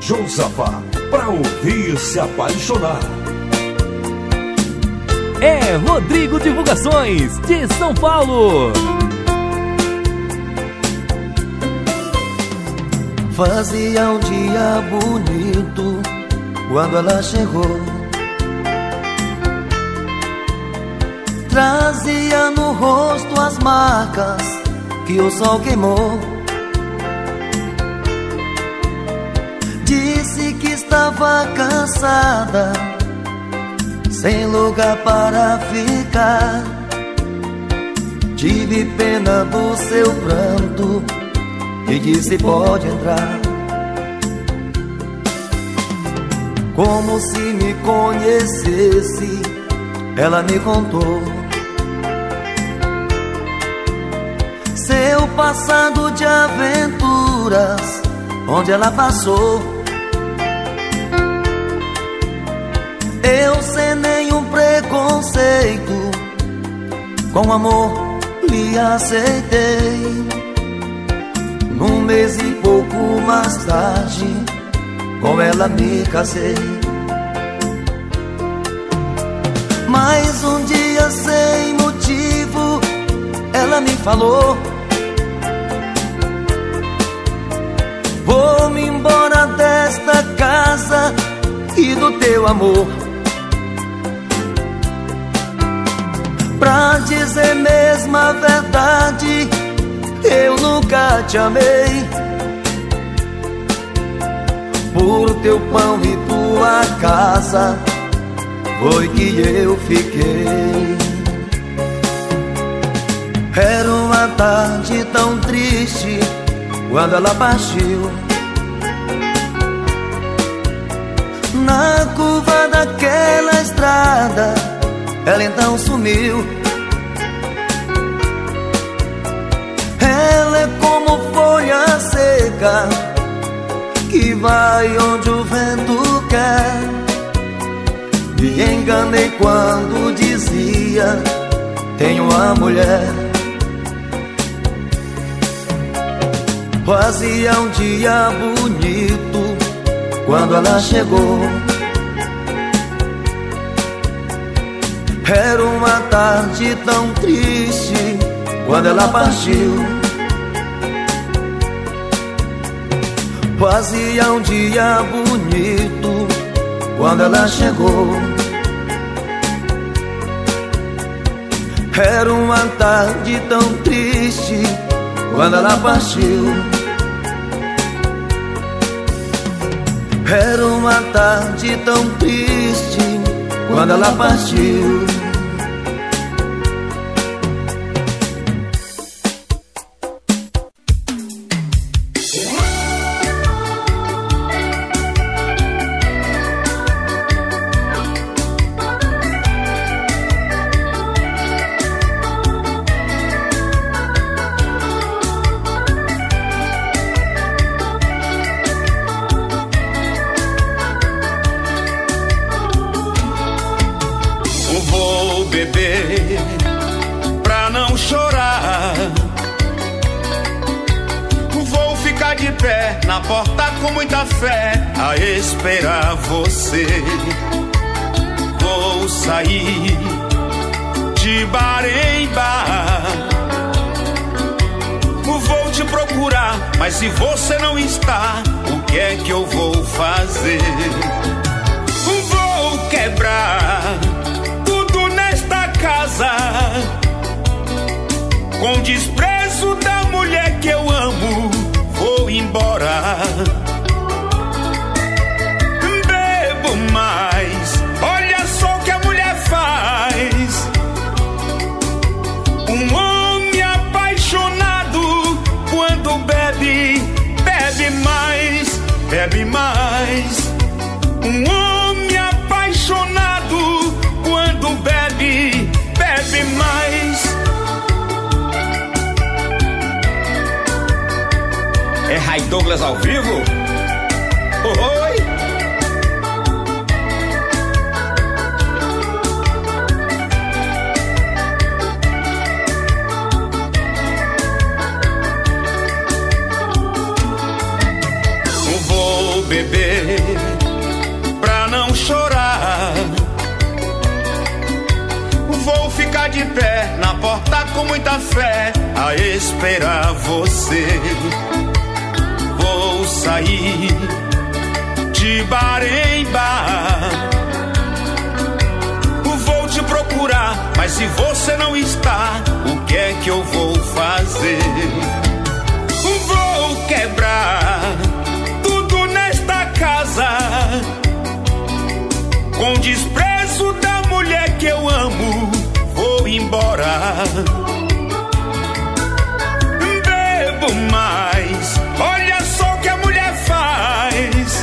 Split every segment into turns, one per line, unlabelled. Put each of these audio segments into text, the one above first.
Josafá, pra ouvir se apaixonar.
É Rodrigo Divulgações, de São Paulo.
Fazia um dia bonito quando ela chegou. Trazia no rosto as marcas que o sol queimou. Disse que estava cansada, sem lugar para ficar. Tive pena do seu pranto e disse: pode entrar. Como se me conhecesse, ela me contou seu passado de aventuras, onde ela passou. Eu sem nenhum preconceito, com amor lhe aceitei. Num mês e pouco mais tarde, com ela me casei. Mas um dia sem motivo, ela me falou: vou-me embora desta casa e do teu amor. Pra dizer mesmo a verdade, eu nunca te amei. Por teu pão e tua casa foi que eu fiquei. Era uma tarde tão triste quando ela partiu. Na curva daquela estrada, ela então sumiu. Ela é como folha seca que vai onde o vento quer. Me enganei quando dizia: tenho uma mulher. Fazia um dia bonito quando ela chegou. Era uma tarde tão triste quando ela partiu. Fazia um dia bonito quando ela chegou. Era uma tarde tão triste quando ela partiu. Era uma tarde tão triste quando ela partiu.
Esperar você. Vou sair de bar em bar. Vou te procurar, mas se você não está, o que é que eu vou fazer? Vou quebrar tudo nesta casa, com desprezo da mulher que eu amo. Vou embora. Mas olha só o que a mulher faz. Um homem apaixonado, quando bebe, bebe mais, bebe mais. Um homem apaixonado, quando bebe, bebe mais. É Ray Douglas ao vivo? Oi! Beber com muita fé a esperar você. Vou sair de bar em bar, vou te procurar, mas se você não está, o que é que eu vou fazer? Vou quebrar tudo nesta casa, com desprezo da mulher que eu amo, vou embora. Bebo mais, olha só o que a mulher faz.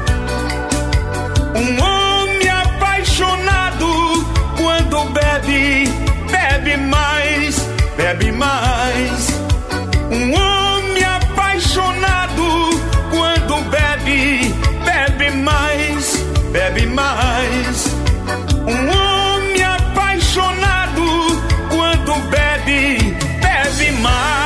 Um homem apaixonado, quando bebe, bebe mais, bebe mais. Um homem apaixonado, quando bebe, bebe mais, bebe mais. Um homem apaixonado, quando bebe, bebe mais.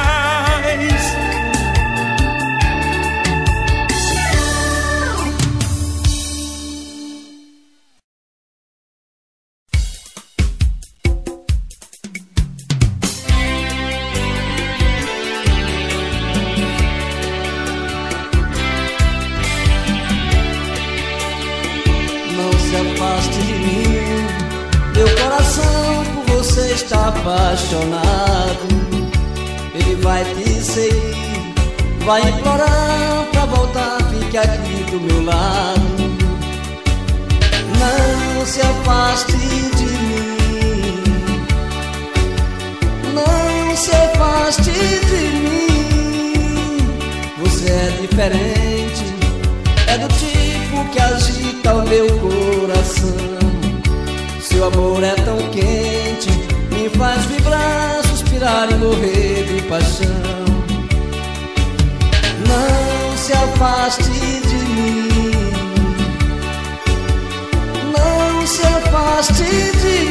Está apaixonado, ele vai te seguir, vai implorar pra voltar, fique aqui do meu lado. Não se afaste de mim, não se afaste de mim. Você é diferente, é do tipo que agita o meu coração. Seu amor é tão quente, me faz vibrar, suspirar e morrer de paixão. Não se afaste de mim, não se afaste de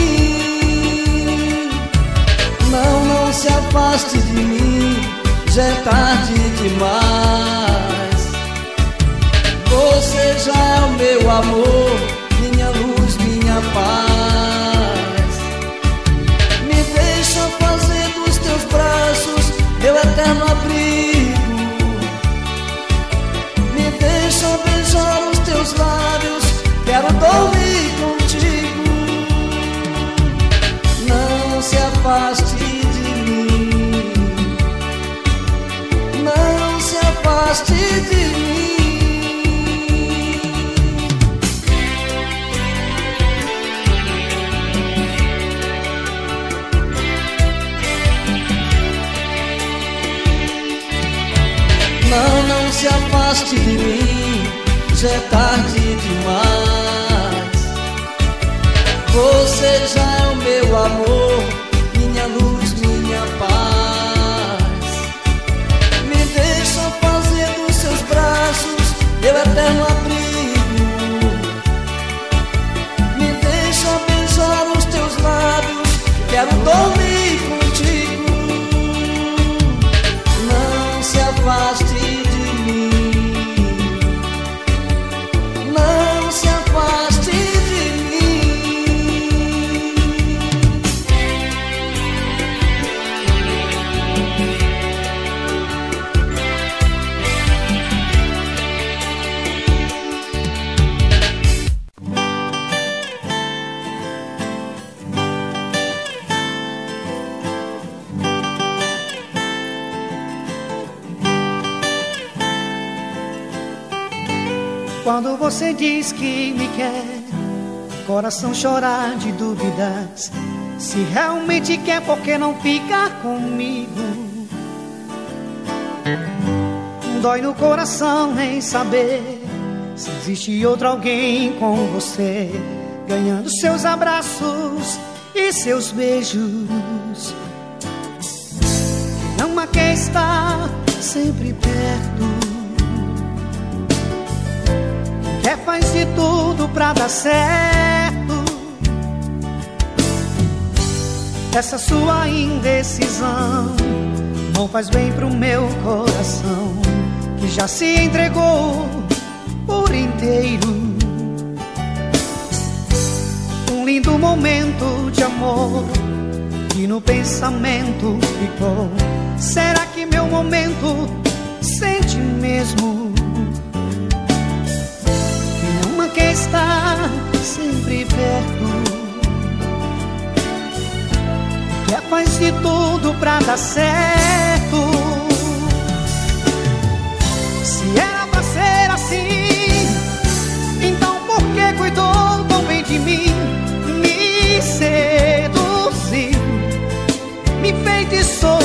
mim. Não, não se afaste de mim, já é tarde demais. Você já é o meu amor, minha luz, minha paz. Me deixa fazer dos teus braços meu eterno abrigo. Me deixa beijar os teus lábios, quero dormir contigo. Não se afaste de mim, não se afaste de mim. Não, não se afaste de mim, já é tarde demais. Você já é o meu amor, minha luz, minha paz. Me deixa fazer dos seus braços meu eterno abrigo. Me deixa beijar os teus lábios, quero dormir contigo. Não se afaste de mim, não se afaste de mim.
Quando você diz que me quer, coração chorar de dúvidas. Se realmente quer, por que não ficar comigo? Dói no coração em saber se existe outro alguém com você, ganhando seus abraços e seus beijos. Não há quem está sempre perto, quer faz de tudo pra dar certo. Essa sua indecisão não faz bem pro meu coração, que já se entregou por inteiro. Um lindo momento de amor que no pensamento ficou. Será que meu momento sente mesmo? Que não quer estar sempre perto, que faz de tudo pra dar certo. Se era pra ser assim, então por que cuidou tão bem de mim? Me seduziu, me feitiçou,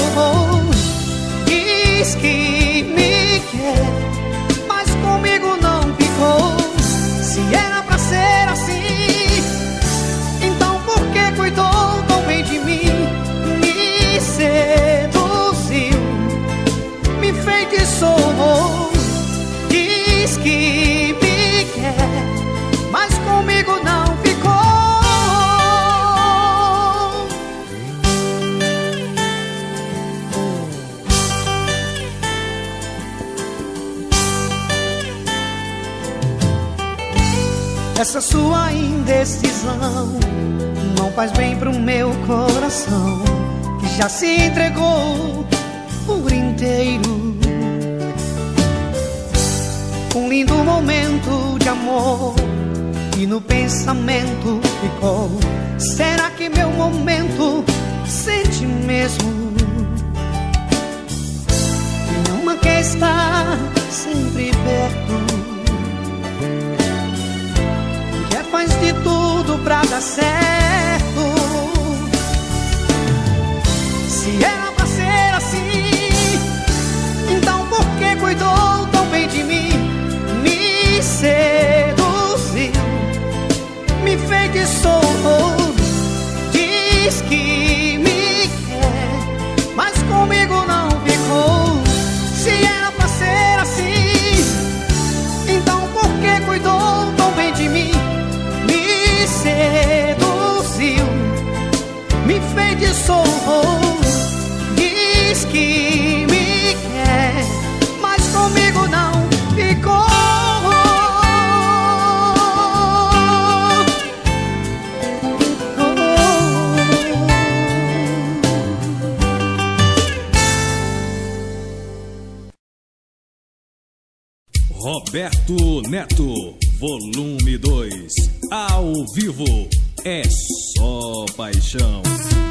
diz que me quer, mas comigo não ficou. Se era pra ser assim, então por que cuidou tão bem de mim? Me seduziu, me feitiçou, diz que me quer, mas comigo não ficou. Essa sua indecisão não faz bem pro meu coração, que já se entregou por inteiro. Um lindo momento de amor que no pensamento ficou. Será que meu momento sente mesmo? Que não quer estar sempre perto, que faz de tudo pra dar certo. Se era pra ser assim, então por que cuidou tão bem de mim? Me seduziu, me feitiçou, diz que me quer, mas comigo não ficou. Se era pra ser assim, então por que cuidou tão bem de mim? Me seduziu, me feitiçou, diz que me quer, mas comigo não ficou.
Roberto Neto, volume 2, ao vivo, é só paixão.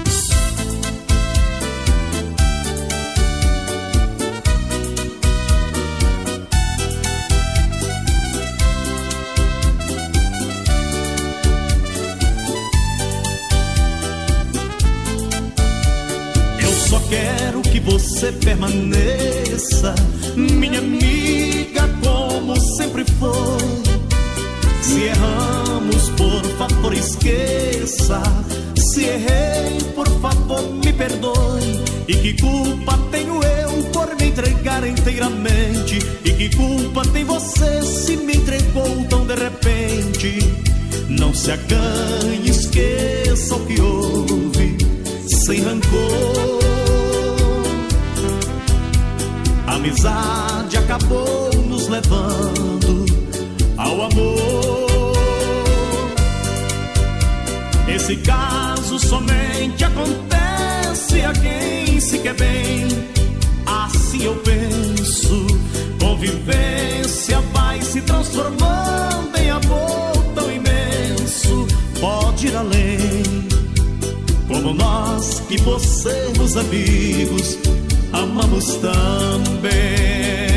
Eu só quero que você permaneça, minha amiga, como sempre foi. Se erramos, por favor, esqueça. Se errei, por favor, me perdoe. E que culpa tenho eu por me entregar inteiramente? E que culpa tem você se me entregou tão de repente? Não se acanhe, esqueça o que houve, sem rancor. A amizade acabou nos levando ao amor. Esse caso somente acontece a quem se quer bem. Assim eu penso. Convivência vai se transformando em amor tão imenso. Pode ir além, como nós que por sermos amigos amamos também.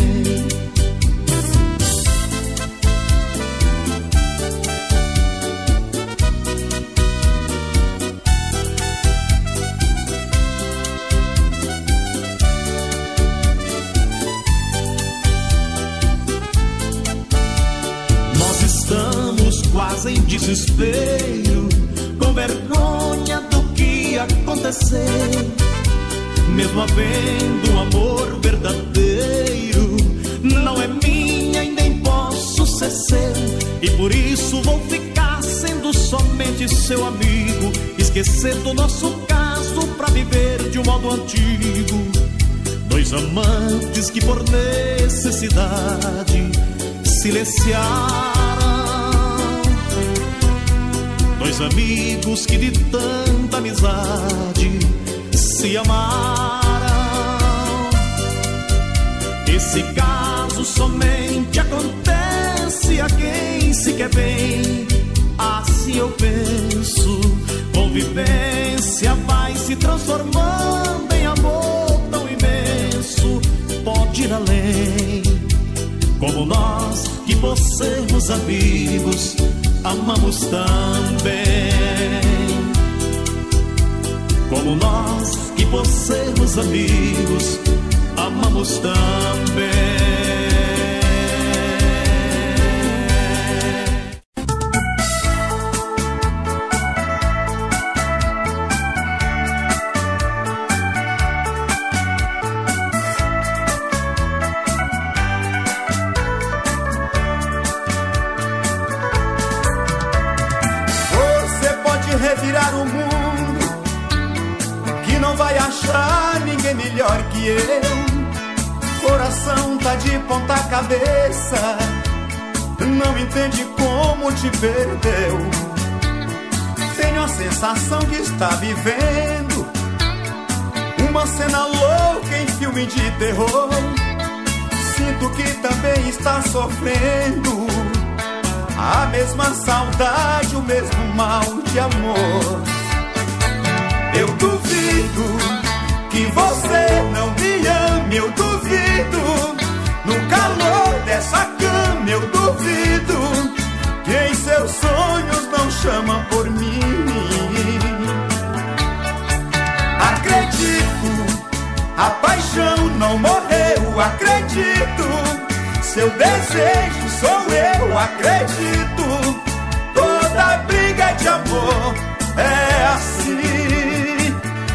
Quase em desespero, com vergonha do que aconteceu. Mesmo havendo um amor verdadeiro, não é minha e nem posso ser seu. E por isso vou ficar sendo somente seu amigo, esquecer do nosso caso pra viver de um modo antigo. Dois amantes que por necessidade silenciaram, dois amigos que de tanta da amizade se amaram. Esse caso somente acontece a quem se quer bem. Assim eu penso, convivência vai se transformando em amor tão imenso, pode ir além. Como nós, que por sermos amigos, amamos também. Como nós, que por sermos amigos, amamos também.
Revirar o mundo, que não vai achar ninguém melhor que eu. Coração tá de ponta cabeça, não entende como te perdeu. Tenho a sensação que está vivendo uma cena louca em filme de terror. Sinto que também está sofrendo a mesma saudade, o mesmo mal de amor. Eu duvido que você não me ame, eu duvido. No calor dessa cama eu duvido que em seus sonhos não chama por mim. Acredito, a paixão não morreu, acredito. Seu desejo sou eu, acredito. Toda briga de amor é assim.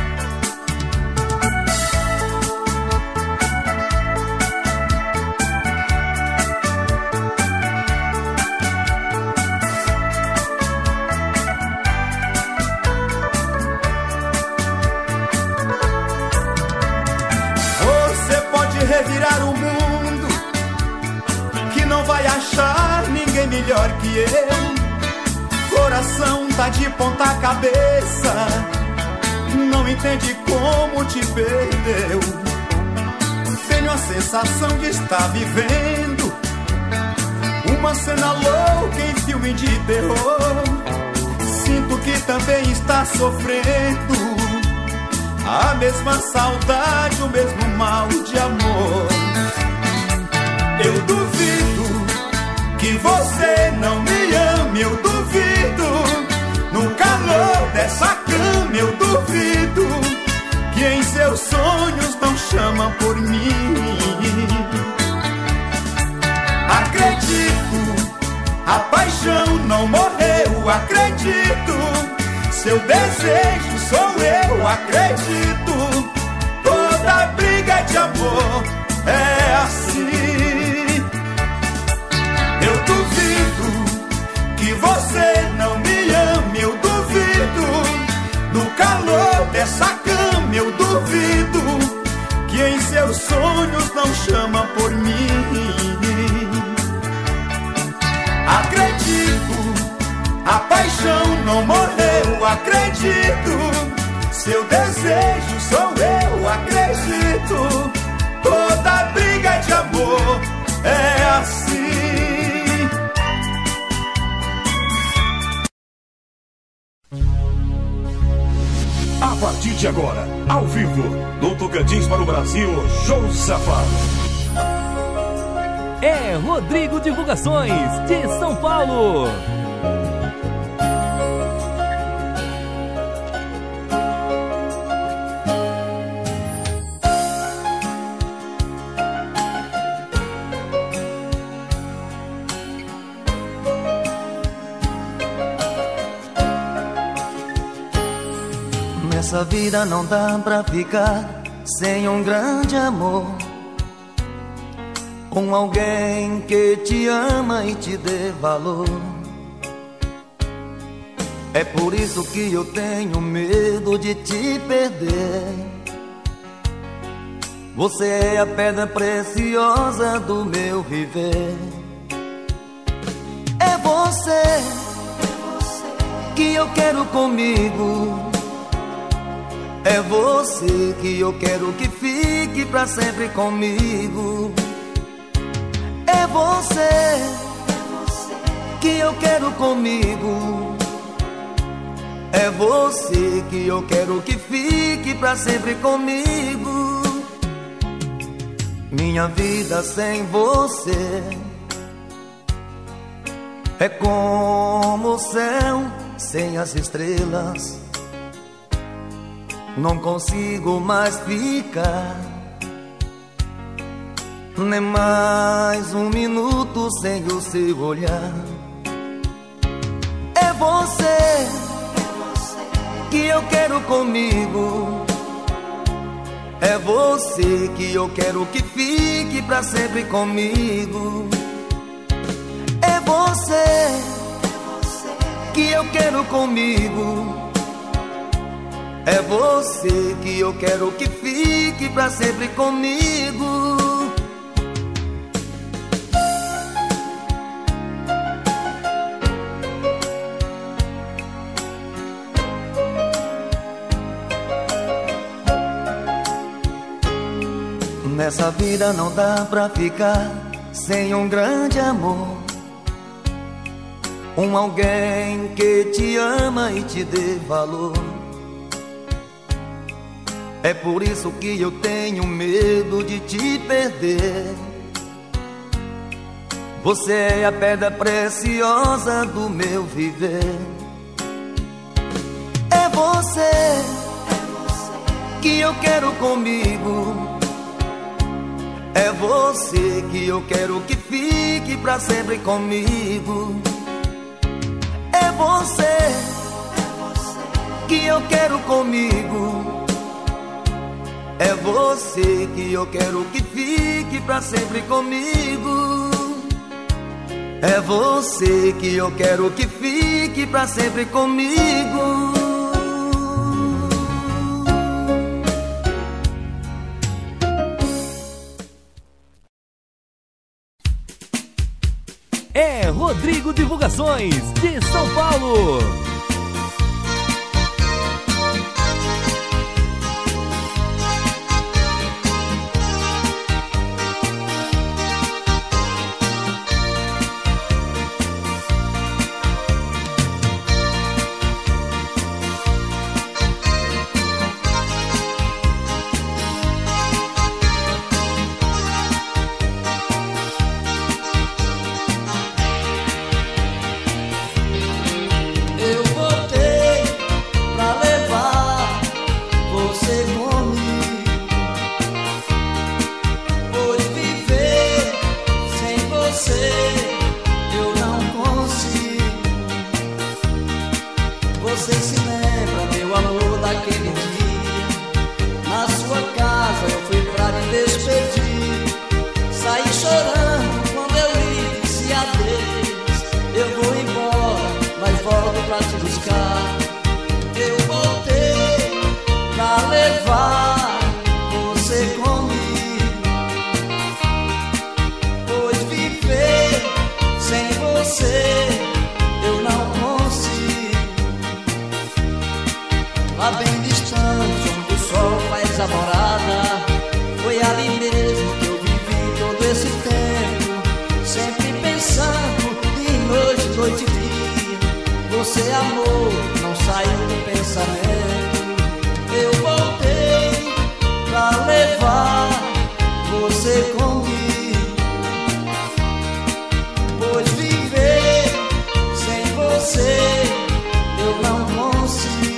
Você pode revirar o mundo, não vai achar ninguém melhor que eu. Coração tá de ponta cabeça, não entende como te perdeu. Tenho a sensação de estar vivendo uma cena louca em filme de terror. Sinto que também está sofrendo a mesma saudade, o mesmo mal de amor. Eu duvido que você não me ame, eu duvido. No calor dessa cama eu duvido que em seus sonhos não chama por mim. Acredito, a paixão não morreu, acredito. Seu desejo sou eu, acredito. Toda briga de amor é assim. Eu duvido que você não me ame, eu duvido. No calor dessa cama eu duvido que em seus sonhos não chama por mim. Acredito, a paixão não morreu, acredito. Seu desejo sou eu, acredito. Toda briga de amor é assim.
A partir de agora, ao vivo, do Tocantins para o Brasil, Josafá.
É Rodrigo Divulgações, de São Paulo.
Nessa vida não dá pra ficar sem um grande amor, com alguém que te ama e te dê valor. É por isso que eu tenho medo de te perder. Você é a pedra preciosa do meu viver. É você que eu quero comigo, É você que eu quero que fique pra sempre comigo. É você que eu quero comigo. É você que eu quero que fique pra sempre comigo. Minha vida sem você é como o céu sem as estrelas. Não consigo mais ficar nem mais um minuto sem o seu olhar. É você que eu quero comigo. É você que eu quero que fique pra sempre comigo. É você que eu quero comigo. É você que eu quero que fique pra sempre comigo. Nessa vida não dá pra ficar sem um grande amor. Um alguém que te ama e te dê valor. É por isso que eu tenho medo de te perder. Você é a pedra preciosa do meu viver. É você que eu quero comigo. É você que eu quero que fique pra sempre comigo. É você que eu quero comigo. É você que eu quero que fique pra sempre comigo. É você que eu quero que fique pra sempre comigo.
É Rodrigo Divulgações, de São Paulo.
Você se lembra, meu amor, daquele dia? Na sua casa eu fui pra me despedir. Saí chorando quando eu lhe disse adeus. Eu vou embora, mas volto pra te buscar. Eu voltei pra levar você comigo, pois viver sem você eu não consigo. Lá bem distante, onde o sol faz a morada, foi ali mesmo que eu vivi todo esse tempo, sempre pensando de noite, noite e dia. Você, amor, não saiu do pensamento. Eu voltei pra levar você comigo, pois viver sem você eu não consigo.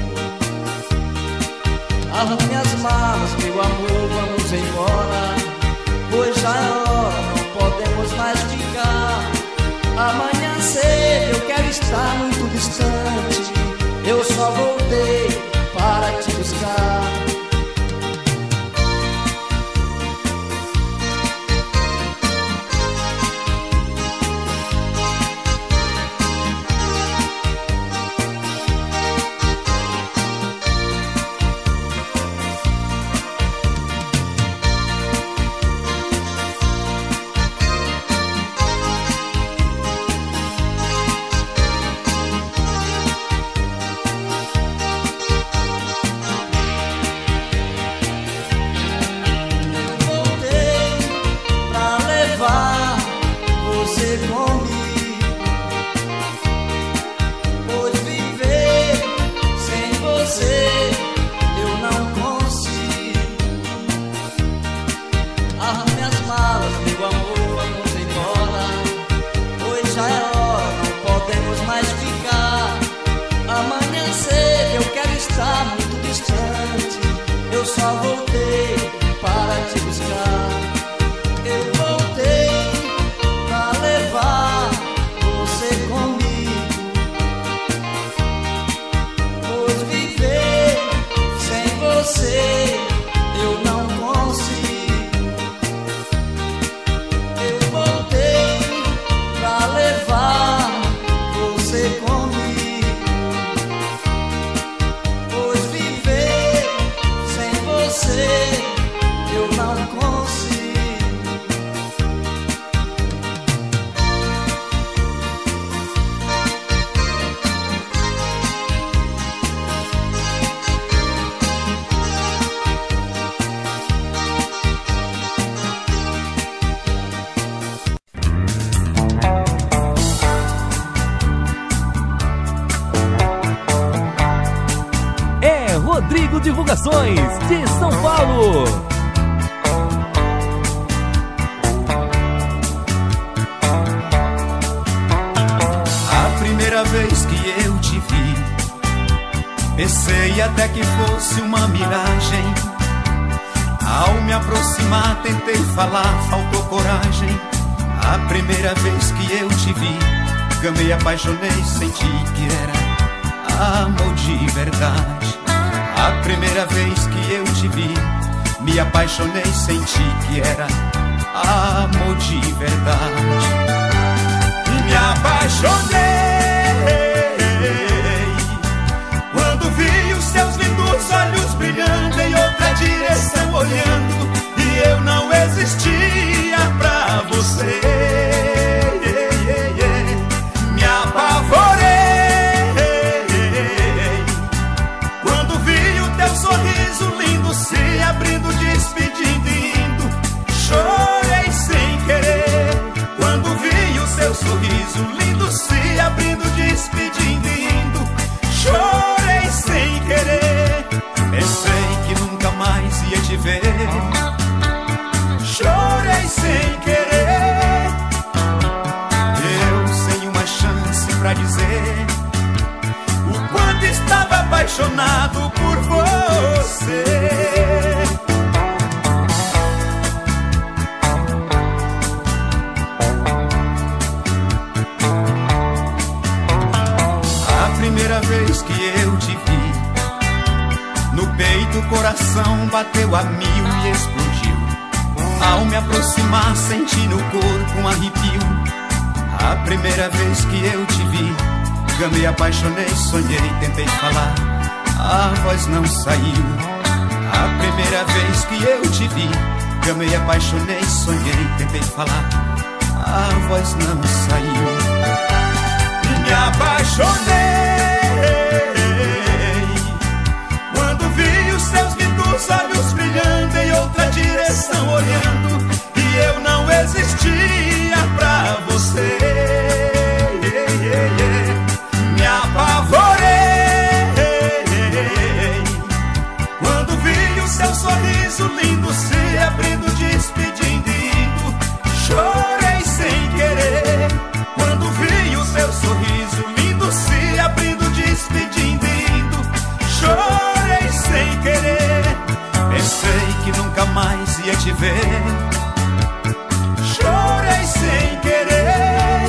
Arrume as malas, meu amor, vamos embora, pois já é hora, não podemos mais ficar. Amanhã cedo eu quero estar muito distante, eu só voltei para te buscar.
Divulgações de São Paulo.
A primeira vez que eu te vi, pensei até que fosse uma miragem. Ao me aproximar tentei falar, faltou coragem. A primeira vez que eu te vi, gamei, apaixonei, senti que era amor de verdade. A primeira vez que eu te vi, me apaixonei, senti que era amor de verdade. Me apaixonei quando vi os seus lindos olhos brilhando em outra direção olhando, e eu não existia pra você. Me apavorei quando vi o teu sorriso lindo se abrindo, despedindo e indo. Chorei sem querer quando vi o seu sorriso lindo se abrindo, despedindo e indo. Chorei sem querer, pensei que nunca mais ia te ver. Chorei sem querer, eu sem uma chance pra dizer o quanto estava apaixonado por você. A primeira vez que eu te vi, no peito o coração bateu a mil e explodiu. Ao me aproximar senti no corpo um arrepio. A primeira vez que eu te vi, gamei, apaixonei, sonhei, tentei falar, a voz não saiu. A primeira vez que eu te vi, gamei, apaixonei, sonhei, tentei falar, a voz não saiu. Me apaixonei quando vi os seus lindos olhos brilhando em outra direção olhando, e eu não existia pra você. Me apavorei quando vi o seu sorriso lindo se abrindo, despedindo e indo. Chorei sem querer quando vi o seu sorriso lindo se abrindo, despedindo e indo. Chorei sem querer, pensei que nunca mais ia te ver. Chorei sem querer,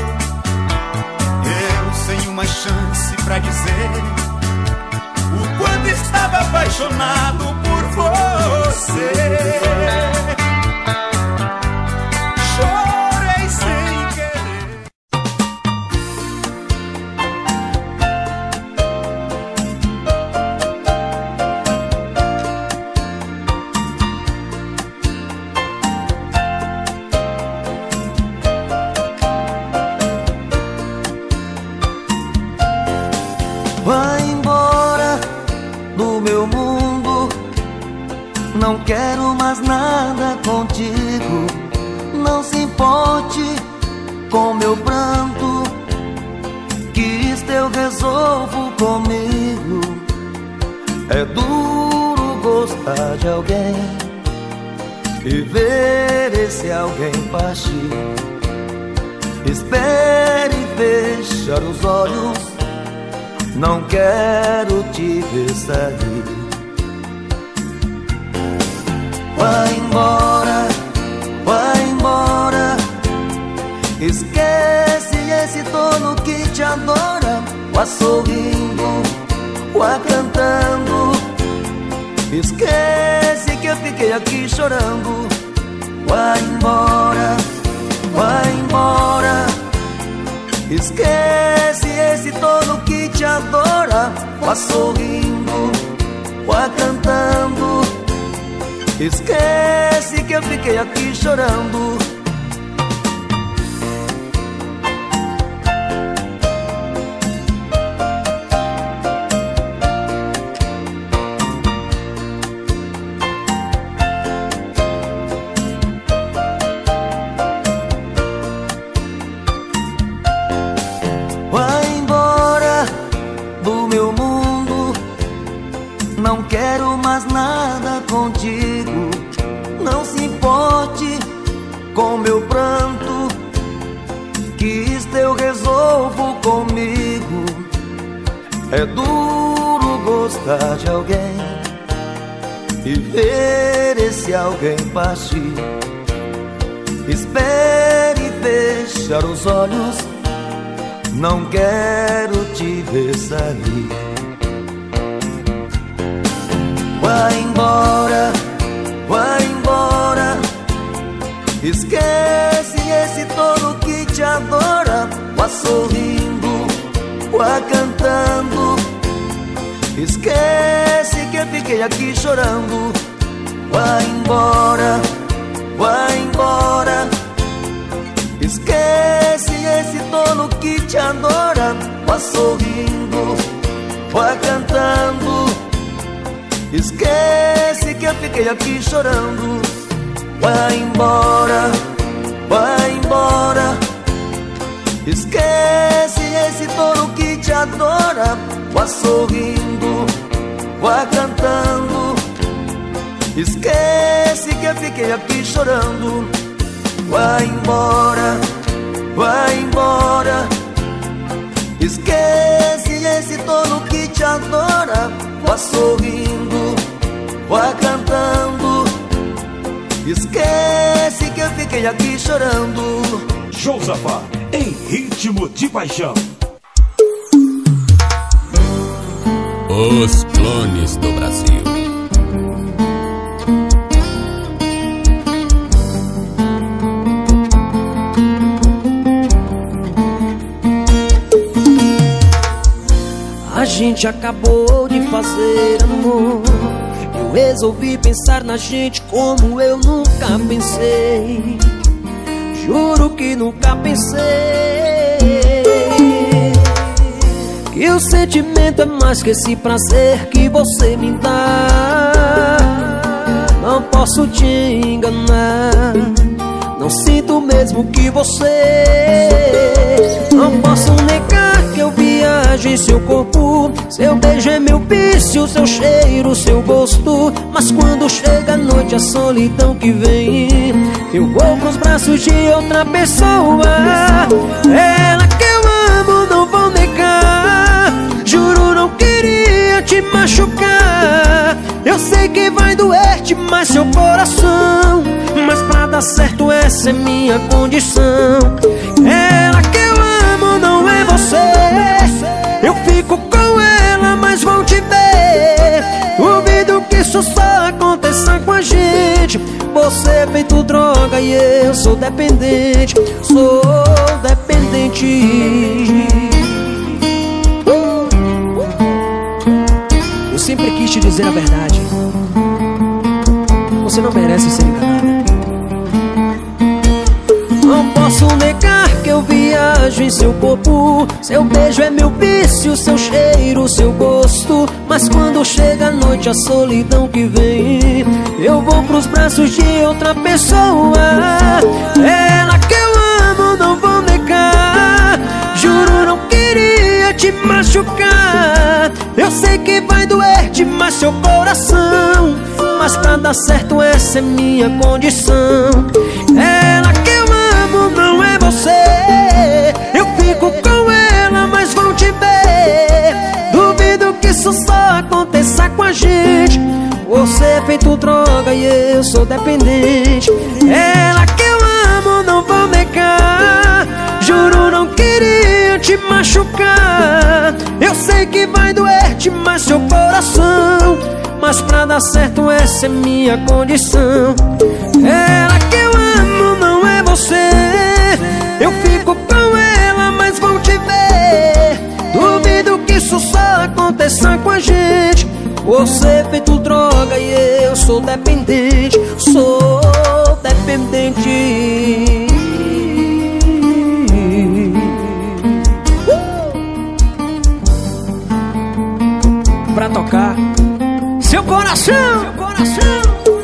eu sem uma chance pra dizer o quanto estava apaixonado por você. Chorei sem querer.
Vai embora do meu mundo, não quero mais nada contigo. Não se importe com meu pranto, que isto eu resolvo comigo. É duro gostar de alguém e ver esse alguém partir. Espere fechar os olhos, não quero te ver sair. Vai embora, vai embora. Esquece esse dono que te adora. Vá sorrindo, vá cantando. Esquece que eu fiquei aqui chorando. Vai embora, vai embora. Esquece esse dono que te adora. Vá sorrindo, vá cantando. Esquece que eu fiquei aqui chorando. Vai embora do meu mundo, não quero mais com meu pranto, quis teu resolvo comigo. É duro gostar de alguém e ver esse alguém partir. Espere fechar os olhos, não quero te ver sair. Vai embora, vai embora. Esquece esse tolo que te adora. Vá sorrindo, vá cantando. Esquece que eu fiquei aqui chorando. Vai embora, vai embora. Esquece esse tolo que te adora. Vá sorrindo, vá cantando. Esquece que eu fiquei aqui chorando. Vai embora, vai embora. Esquece esse tolo que te adora. Vá sorrindo, vá cantando. Esquece que eu fiquei aqui chorando. Vai embora, vai embora. Esquece esse tolo que te adora. Vá sorrindo, vá cantando. Esquece que eu fiquei aqui chorando.
Josafá, em ritmo de paixão.
Os clones do Brasil.
A gente acabou de fazer amor. Eu resolvi pensar na gente como eu nunca pensei. Juro que nunca pensei que o sentimento é mais que esse prazer que você me dá. Não posso te enganar, não sinto o mesmo que você. Não posso negar que eu viajo em seu corpo. Seu beijo é meu vício, seu cheiro, seu gosto. Mas quando chega a noite, a solidão que vem, eu vou pros braços de outra pessoa. Ela que eu amo, não vou negar. Juro, não queria te machucar. Eu sei que vai doer demais seu coração, mas pra dar certo essa é minha condição. Ela que eu amo não é você. Eu fico com ela, mas vou te ver. Duvido que isso só aconteça com a gente. Você é feito droga e eu sou dependente. Sou dependente. Eu sempre quis te dizer a verdade. Você não merece ser enganado. Não posso negar que eu viajo em seu corpo. Seu beijo é meu vício, seu cheiro, seu gosto. Mas quando chega a noite, a solidão que vem, eu vou pros braços de outra pessoa. Ela que eu amo, não vou negar. Juro, não queria te machucar. Eu sei que vai doer demais seu coração, mas pra dar certo essa é minha condição. Ela que eu amo não é você. Eu fico com ela, mas vou te ver. Duvido que isso só aconteça com a gente. Você é feito droga e eu sou dependente. Ela que eu amo não vou negar. Juro, não queria te machucar. Eu sei que vai doer demais seu coração, mas pra dar certo essa é minha condição. Ela que eu amo não é você. Eu fico com ela, mas vou te ver. Duvido que isso só aconteça com a gente. Você é feito droga e eu sou dependente. Sou dependente. Pra tocar seu coração, seu coração.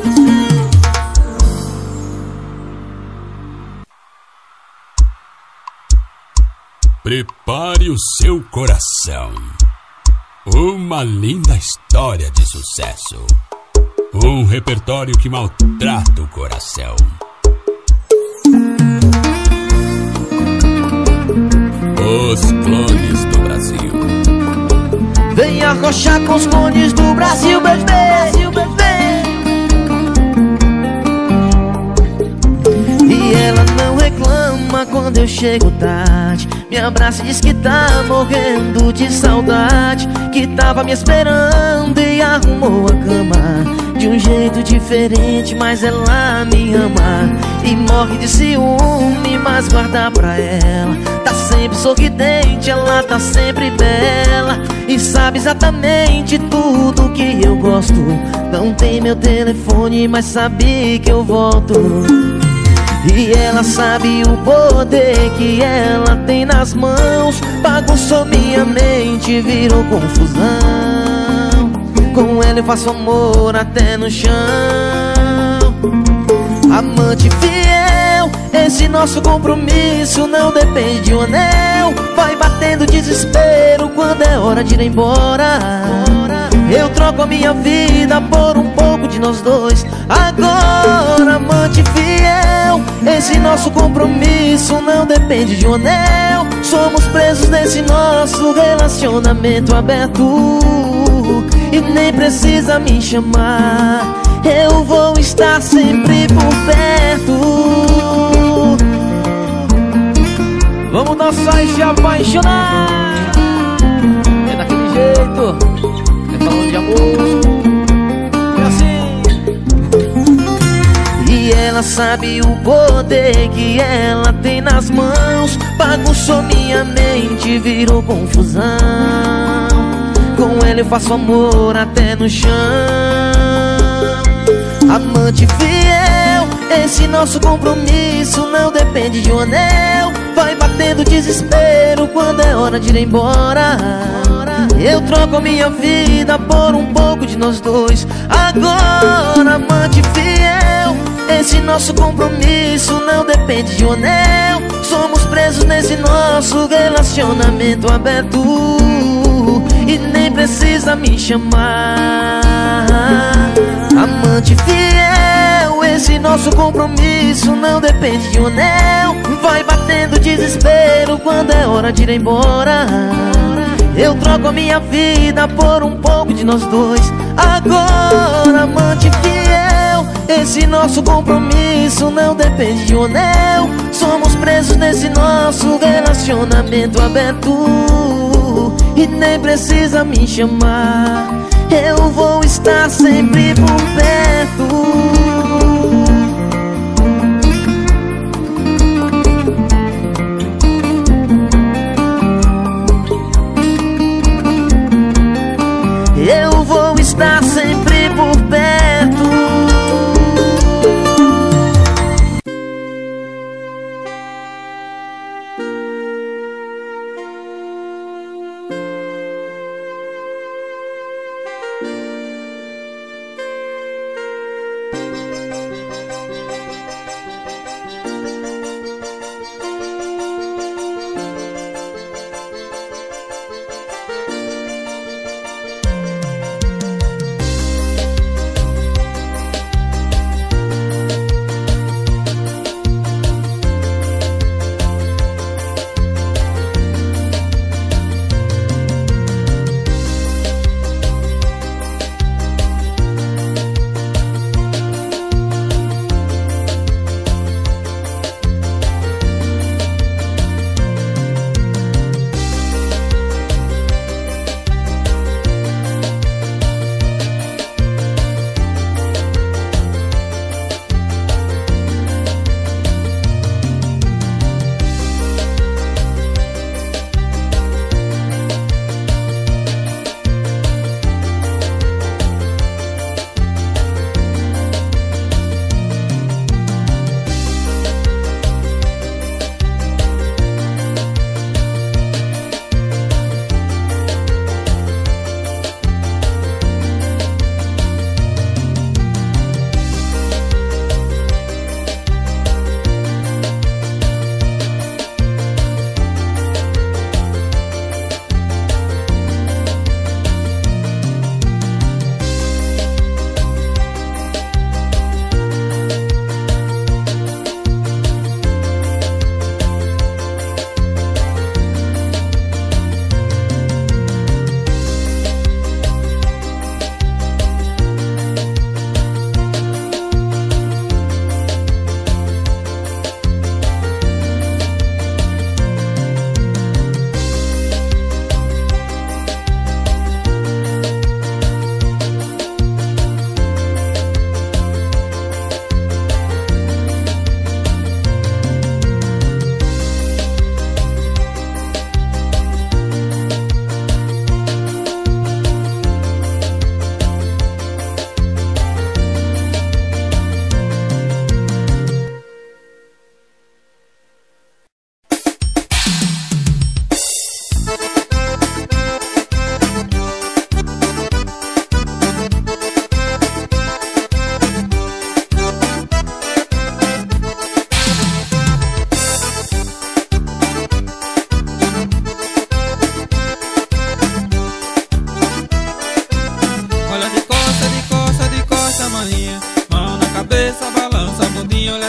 Prepare o seu coração. Uma linda história de sucesso. Um repertório que maltrata o coração. Os clones do Brasil.
Vem arrochar com os clones do Brasil, bebê, bebê. E ela não reclama quando eu chego tarde. Me abraça e diz que tá morrendo de saudade, que tava me esperando e arrumou a cama de um jeito diferente, mas ela me ama e morre de ciúme, mas guarda pra ela. Tá sempre sorridente, ela tá sempre bela e sabe exatamente tudo que eu gosto. Não tem meu telefone, mas sabe que eu volto. E ela sabe o poder que ela tem nas mãos. Bagunçou minha mente, virou confusão. Com ela eu faço amor até no chão. Amante fiel, esse nosso compromisso não depende de um anel. Vai batendo desespero quando é hora de ir embora. Eu troco a minha vida por um pouco de nós dois. Agora, amante fiel, esse nosso compromisso não depende de um anel. Somos presos nesse nosso relacionamento aberto e nem precisa me chamar, eu vou estar sempre por perto.
Vamos dançar e se apaixonar. É daquele jeito, é falando de amor. É assim.
E ela sabe o poder que ela tem nas mãos. Bagunçou minha mente, virou confusão. Com ela eu faço amor até no chão. Amante fiel, esse nosso compromisso não depende de um anel. Vai batendo desespero quando é hora de ir embora. Eu troco a minha vida por um pouco de nós dois. Agora, amante fiel, esse nosso compromisso não depende de um anel. Somos presos nesse nosso relacionamento aberto e nem precisa me chamar. Amante fiel, esse nosso compromisso não depende de um anel. Vai batendo desespero quando é hora de ir embora. Eu troco a minha vida por um pouco de nós dois. Agora, amante fiel, esse nosso compromisso não depende de um anel. Somos presos nesse nosso relacionamento aberto e nem precisa me chamar, eu vou estar sempre por perto. Eu vou estar sempre por perto.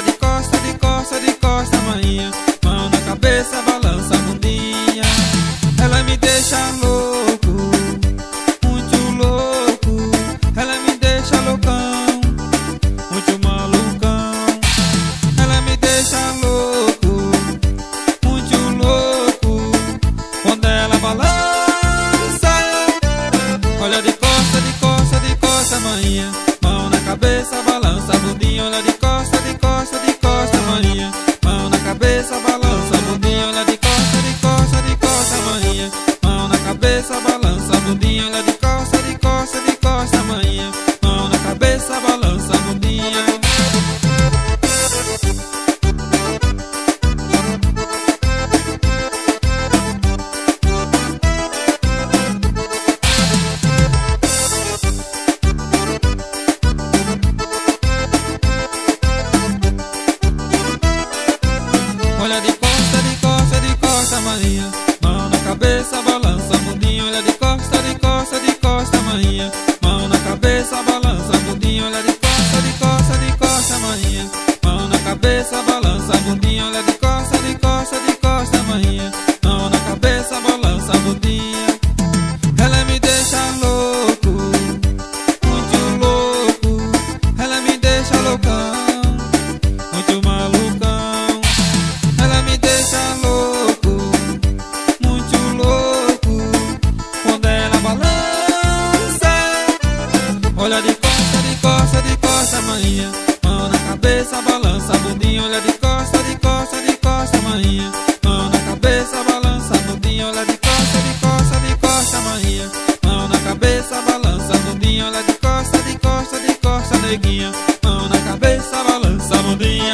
olha de costa, de costa, de costa, manhã. Mão na cabeça, balança a bundinha. Ela me deixa louco, muito louco. Ela me deixa loucão, muito malucão. Ela me deixa louco, muito louco. Quando ela balança, olha de costa, de costa, de costa, manhã. Mão na cabeça, balança a bundinha. Olha de costa, de costa, de costa, manhã. Mão na cabeça, balança a bundinha. Olha de costa, de costa, de costa, manhã. Mão na cabeça, balança a bundinha. Olha de costa, de costa, de costa, manhã. Mão na cabeça, balança a bundinha. Olha de costa, de costa, de costa, manhã. Mão na cabeça, balança a bundinha. Olha de costa, de costa, de costa, manhã. Mão na cabeça, balança a bundinha. Olha de costa, de costa, de costa, manhã. Mão na cabeça, balança a bundinha. Olha de costa, de costa, de costa, manhã. Mão na cabeça, balança a bundinha. Ela me deixa louco, muito louco. Ela me deixa loucão, muito malucão. Ela me deixa louco, muito louco. Quando ela balança, olha de costa, de costa, manhã. Mão na cabeça, balança a bundinha. Olha de costa, de costa, de costa, manhã. Mão na cabeça, balança a bundinha. Olha de costa, de costa, de costa, manhã. Mão na cabeça, balança a bundinha. Olha de costa, neguinha. Mão na cabeça, balança a bundinha.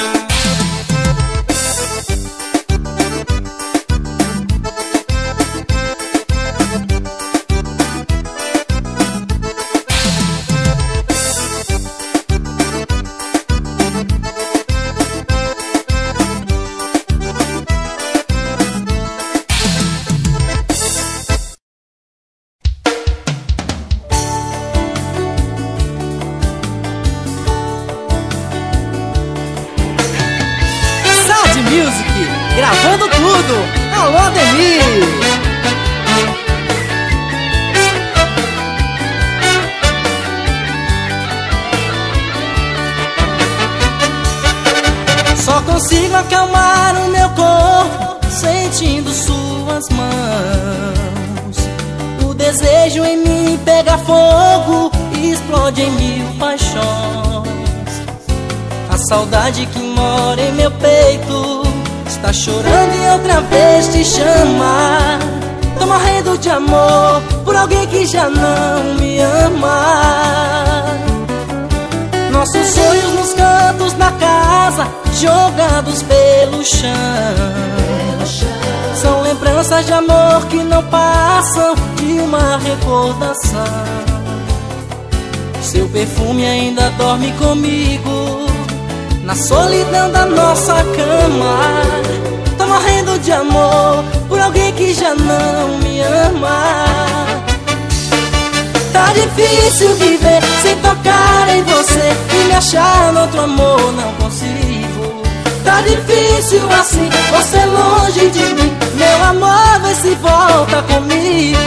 Sad Music, gravando tudo. Alô, Ademir. Só consigo acalmar o meu corpo sentindo suas mãos. O desejo em mim pega fogo e explode em mil paixões. A saudade que mora em meu peito está chorando e outra vez te chama. Tô morrendo de amor por alguém que já não me ama. Nossos sonhos nos cantos da casa, jogados pelo chão, são lembranças de amor que não passam de uma recordação. Seu perfume ainda dorme comigo na solidão da nossa cama. Tô morrendo de amor por alguém que já não me ama. Tá difícil viver sem tocar em você e me achar no outro amor, não consigo. Tá difícil assim, você longe de mim. Meu amor, vê se volta comigo.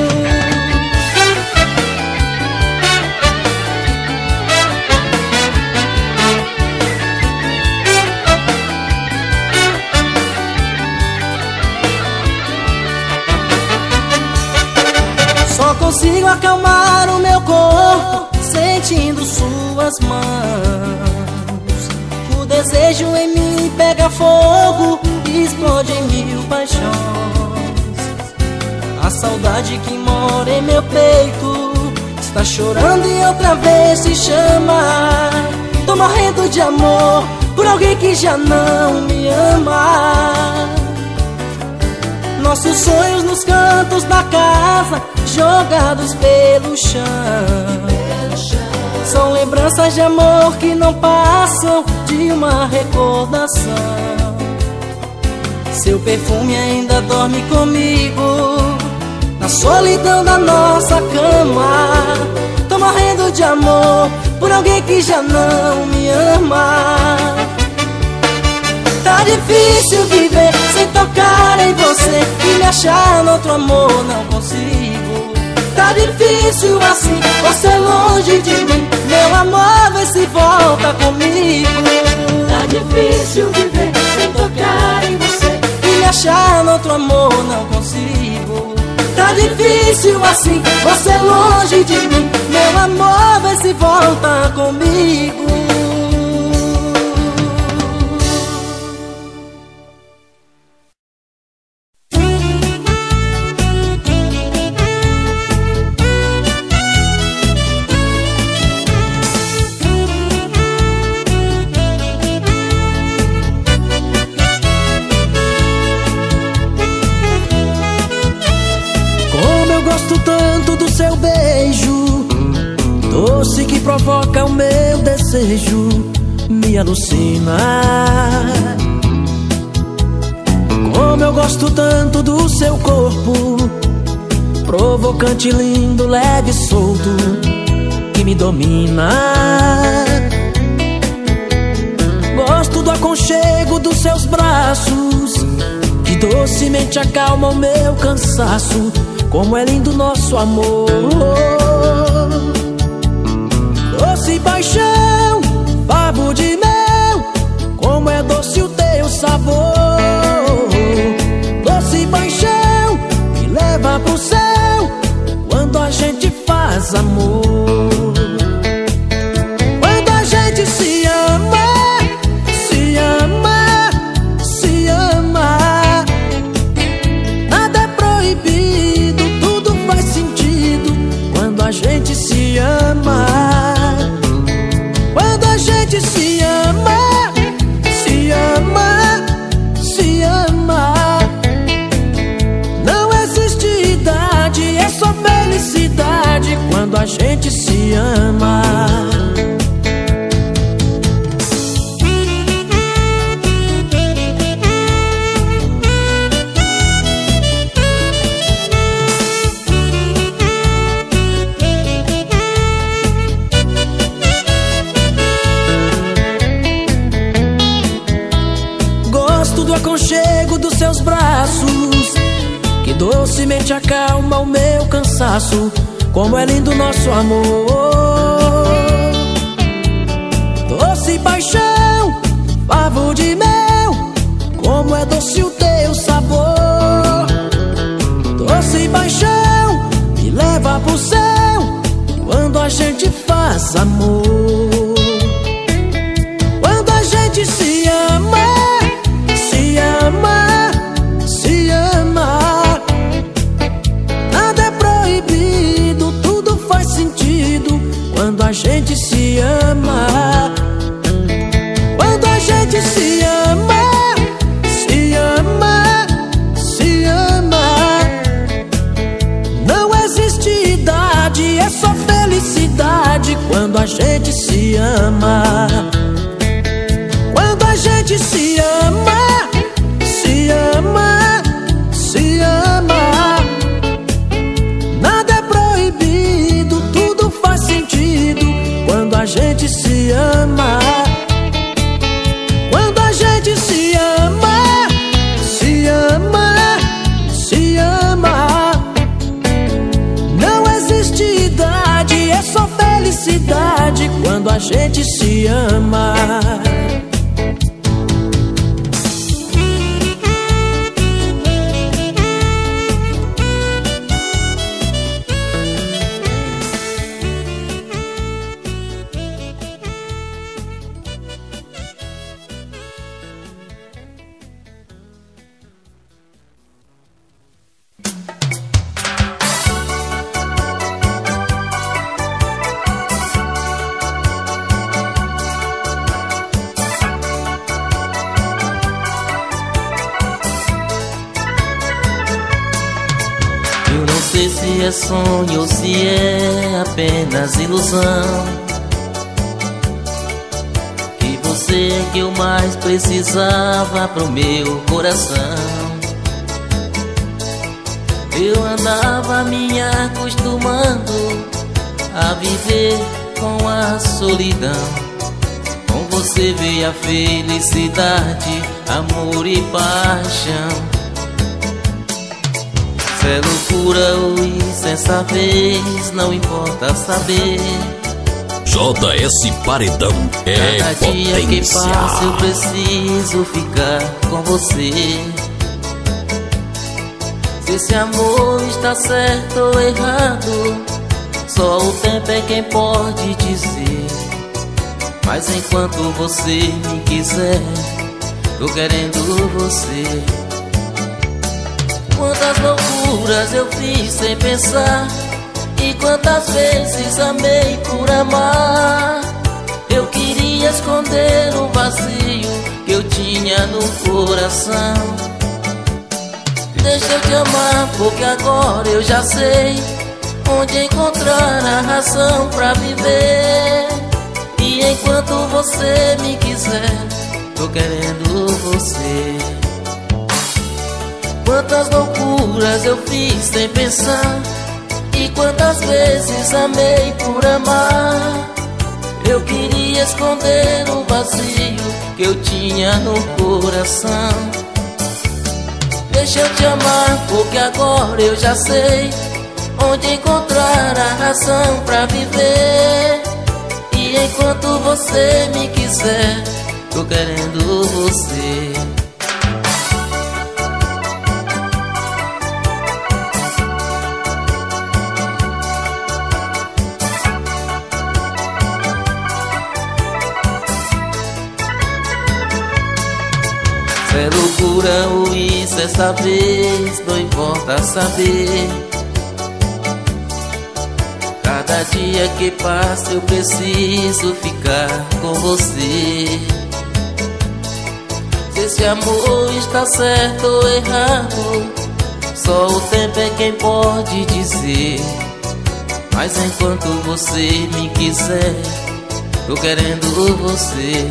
Só consigo acalmar o meu corpo sentindo suas mãos. O desejo em mim pega fogo e explode em mil paixões. A saudade que mora em meu peito está chorando e outra vez te chama. Tô morrendo de amor por alguém que já não me ama. Nossos sonhos nos cantos da casa, jogados pelo chão, são lembranças de amor que não passam de uma recordação. Seu perfume ainda dorme comigo na solidão da nossa cama. Tô morrendo de amor por alguém que já não me ama. Tá difícil viver sem tocar em você e me achar no outro amor não consigo. Tá difícil assim, você longe de mim. Meu amor, vê se volta comigo. Tá difícil viver sem tocar em você e me achar no outro amor não consigo. Tá difícil assim, você longe de mim. Meu amor, vê se volta comigo.
Doce que provoca o meu desejo, me alucina. Como eu gosto tanto do seu corpo, provocante, lindo, leve e solto, que me domina. Gosto do aconchego dos seus braços, que docemente acalma o meu cansaço. Como é lindo nosso amor. Doce paixão, favo de mel, como é doce o teu sabor. Doce paixão, me leva pro céu quando a gente faz amor. Quando a gente se ama, se ama, se ama. Nada é proibido, tudo faz sentido quando a gente se ama. Quando a gente se ama, se ama, se ama. Não existe idade, é só felicidade quando a gente se ama. Aconchego dos seus braços, que docemente acalma o meu cansaço. Como é lindo nosso amor. Doce paixão, favo de mel, como é doce o teu sabor. Doce paixão, me leva pro céu quando a gente faz amor. Quando a gente se ama, se ama, se ama. Nada é proibido, tudo faz sentido quando a gente se ama. Quando a gente se ama, se ama, se ama. Não existe idade, é só felicidade quando a gente se ama. Quando a gente se ama, se ama, se ama. Nada é proibido, tudo faz sentido quando a gente se ama. Quando a gente se ama, se ama, se ama. Não existe idade, é só felicidade quando a gente se ama.
Se é sonho ou se é apenas ilusão, que você é que eu mais precisava pro meu coração. Eu andava me acostumando a viver com a solidão. Com você vê a felicidade, amor e paixão. Se é loucura ou insensatez, não importa saber.
JS Paredão é
cada
potência.
Dia que passa eu preciso ficar com você. Se esse amor está certo ou errado, só o tempo é quem pode dizer. Mas enquanto você me quiser, tô querendo você. Quantas loucuras eu fiz sem pensar, e quantas vezes amei por amar. Eu queria esconder o vazio que eu tinha no coração. Deixa eu te amar, porque agora eu já sei onde encontrar a razão pra viver. E enquanto você me quiser, tô querendo você. Quantas loucuras eu fiz sem pensar, e quantas vezes amei por amar. Eu queria esconder o vazio que eu tinha no coração. Deixa eu te amar, porque agora eu já sei onde encontrar a razão pra viver. E enquanto você me quiser, tô querendo você. Se é loucura ou isso, essa vez não importa saber. Cada dia que passa eu preciso ficar com você. Se esse amor está certo ou errado, só o tempo é quem pode dizer. Mas enquanto você me quiser, tô querendo você.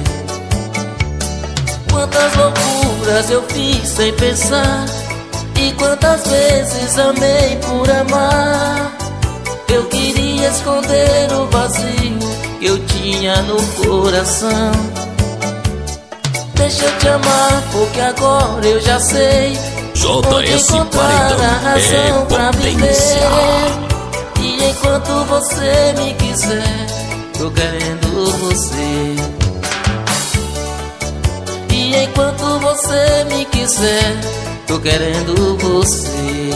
Quantas loucuras eu fiz sem pensar, e quantas vezes amei por amar. Eu queria esconder o vazio que eu tinha no coração. Deixa eu te amar, porque agora eu já sei onde encontrar a razão pra viver. E enquanto você me quiser, tô querendo você. E enquanto você me quiser, tô querendo você.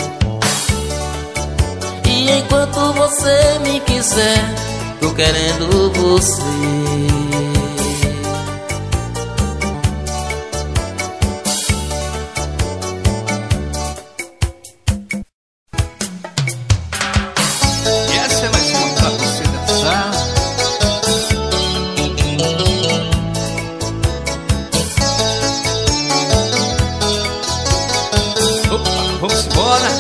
E enquanto você me quiser, tô querendo você.
E essa é mais uma pra você dançar. Vamos embora.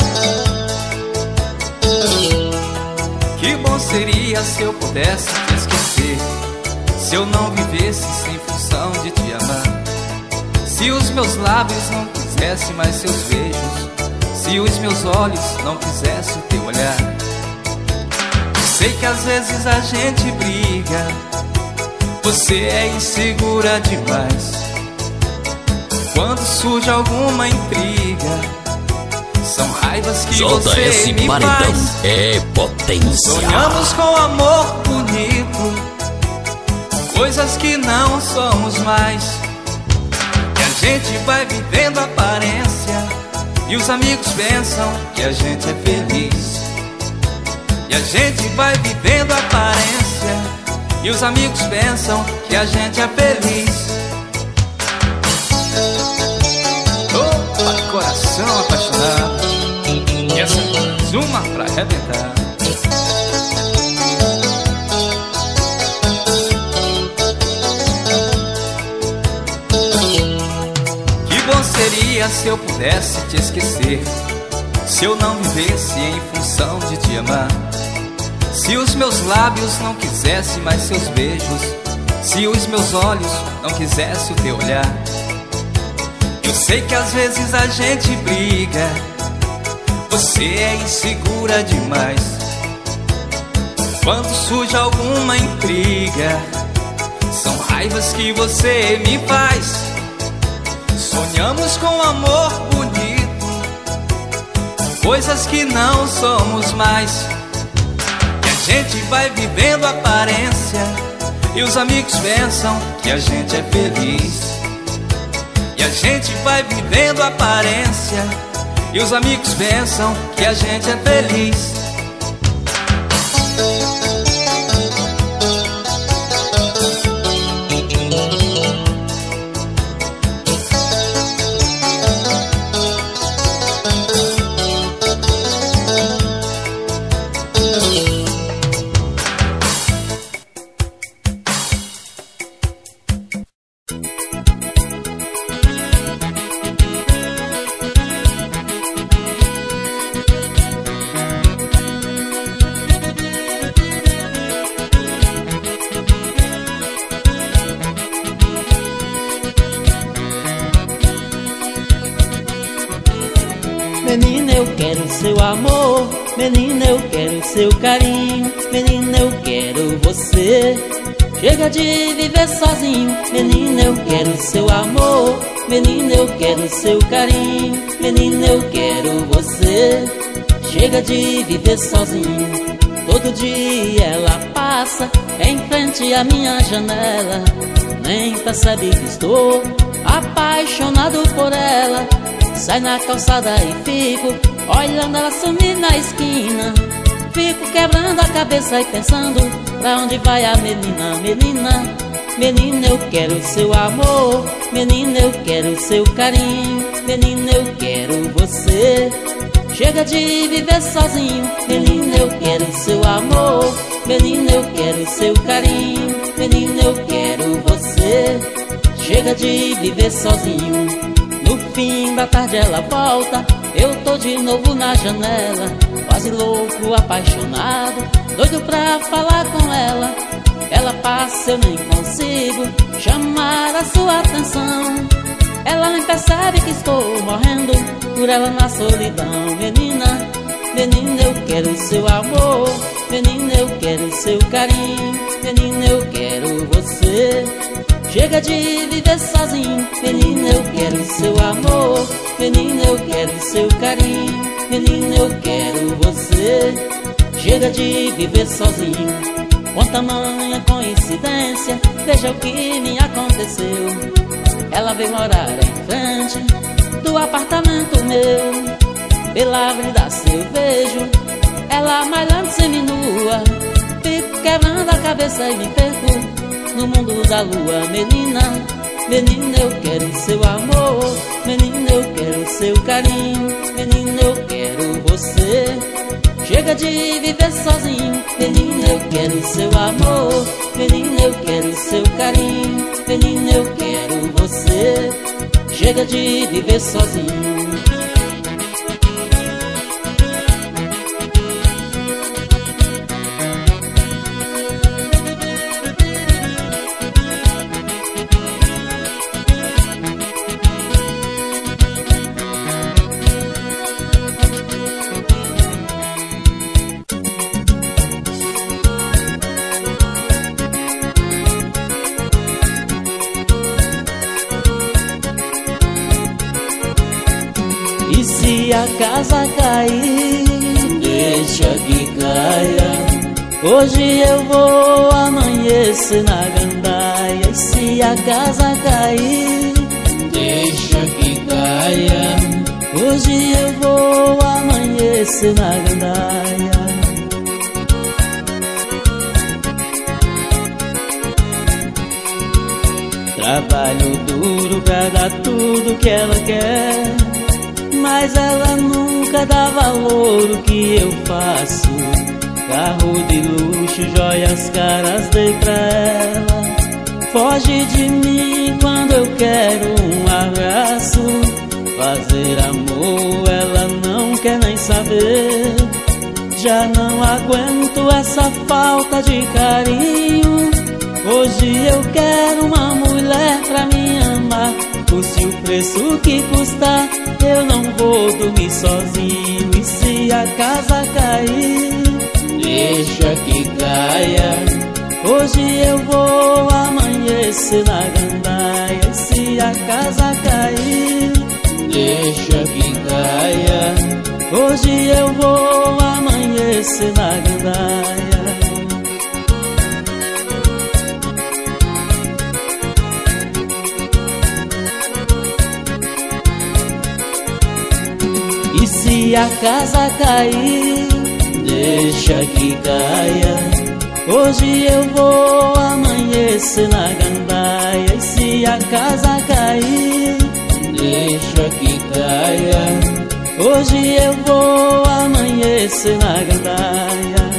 Que bom seria se eu pudesse te esquecer, se eu não vivesse sem função de te amar. Se os meus lábios não quisessem mais seus beijos, se os meus olhos não quisessem o teu olhar. Sei que às vezes a gente briga, você é insegura demais. Quando surge alguma intriga, são raivas que você me faz.
É potência.
Sonhamos com amor bonito, coisas que não somos mais. E a gente vai vivendo aparência, e os amigos pensam que a gente é feliz. E a gente vai vivendo aparência, e os amigos pensam que a gente é feliz. Opa, coração apaixonado. E essa é mais uma pra arrebentar. Que bom seria se eu pudesse te esquecer, se eu não vivesse em função de te amar. Se os meus lábios não quisessem mais seus beijos, se os meus olhos não quisessem o teu olhar. Eu sei que às vezes a gente briga, você é insegura demais. Quando surge alguma intriga, São raivas que você me faz. Sonhamos com amor bonito, coisas que não somos mais. E a gente vai vivendo aparência, e os amigos pensam que a gente é feliz. E a gente vai vivendo aparência, e os amigos pensam que a gente é feliz.
Menina, eu quero seu amor, menina, eu quero seu carinho, menina, eu quero você. Chega de viver sozinho, menina, eu quero seu amor, menina, eu quero seu carinho, menina, eu quero você. Chega de viver sozinho. Todo dia ela passa em frente à minha janela, nem percebe que estou apaixonado por ela. Sai na calçada e fico olhando ela sumir na esquina. Fico quebrando a cabeça e pensando pra onde vai a menina. Menina, menina, eu quero seu amor, menina, eu quero seu carinho, menina, eu quero você. Chega de viver sozinho, menina, eu quero seu amor, menina, eu quero seu carinho, menina, eu quero você. Chega de viver sozinho. No fim da tarde ela volta, eu tô de novo na janela, quase louco, apaixonado, doido pra falar com ela. Ela passa, eu nem consigo chamar a sua atenção. Ela nem percebe que estou morrendo por ela na solidão. Menina, menina, eu quero seu amor, menina, eu quero seu carinho, menina, eu quero você. Chega de viver sozinho, menina, eu quero seu amor, menina, eu quero seu carinho, menina, eu quero você. Chega de viver sozinho. Com tamanha coincidência, veja o que me aconteceu. Ela veio morar em frente do apartamento meu. Pela avenida se eu vejo ela malhando seminua. Fico quebrando a cabeça e me perco no mundo da lua. Menina, menina, eu quero seu amor, menina, eu quero seu carinho, menina, eu quero você. Chega de viver sozinho, menina, eu quero seu amor, menina, eu quero seu carinho, menina, eu quero você. Chega de viver sozinho. E se a casa cair, deixa que caia. Hoje eu vou amanhecer na gandaia. E se a casa cair, deixa que caia. Hoje eu vou amanhecer na gandaia. Trabalho duro pra dar tudo que ela quer, mas ela nunca dá valor o que eu faço. Carro de luxo, joias caras dei pra ela. Foge de mim quando eu quero um abraço. Fazer amor ela não quer nem saber. Já não aguento essa falta de carinho. Hoje eu quero uma mulher pra me amar. Custe o preço que custar, eu não vou dormir sozinho. E se a casa cair, deixa que caia. Hoje eu vou amanhecer na gandaia. E se a casa cair, deixa que caia. Hoje eu vou amanhecer na gandaia. E se a casa cair, deixa que caia. Hoje eu vou amanhecer na gandaia. E se a casa cair, deixa que caia. Hoje eu vou amanhecer na gandaia.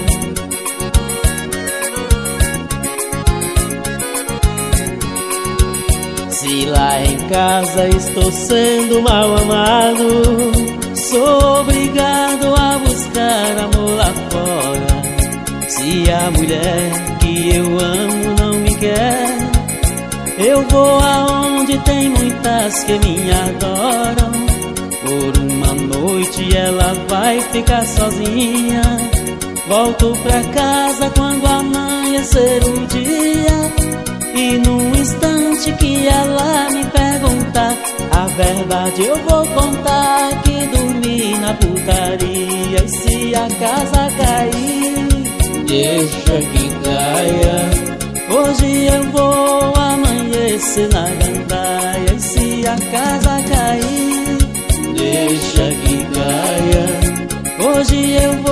Se lá em casa estou sendo mal amado, sou obrigado a buscar amor lá fora. Se a mulher que eu amo não me quer, eu vou aonde tem muitas que me adoram. Por uma noite ela vai ficar sozinha. Volto pra casa quando amanhecer o dia. E num instante que ela me perguntar, a verdade eu vou contar que dormi na putaria. E se a casa cair, deixa que caia. Hoje eu vou amanhecer na gandaia. E se a casa cair, deixa que caia. Hoje eu vou